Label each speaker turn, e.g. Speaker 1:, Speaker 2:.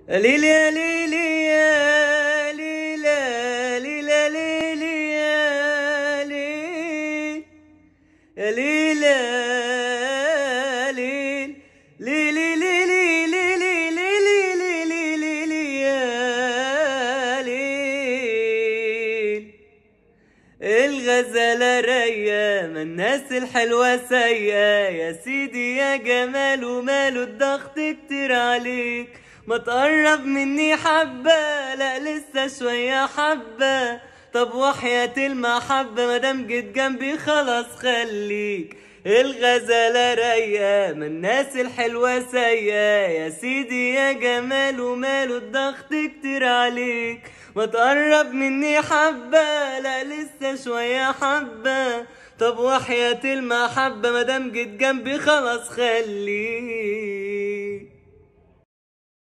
Speaker 1: ليلي يا ليلي يا ليلى ليلى ليلي يا ليل يا ليلى ليل ليلي ليلي ليلي ليلي ليلي ليلي يا ليل. الغزالة رايقة ما الناس الحلوة سايقة، يا سيدي يا جمال وماله الضغط كتير عليك، ما تقرب مني حبة، لا لسه شوية حبة، طب وحياة المحبة مادام جيت جنبي خلاص خليك. الغزالة رايقة ما الناس الحلوة سايقة، يا سيدي يا جمال وماله الضغط كتير عليك، ما تقرب مني حبة، لا لسه شوية حبة، طب وحياة المحبة مادام جيت جنبي خلاص خليك.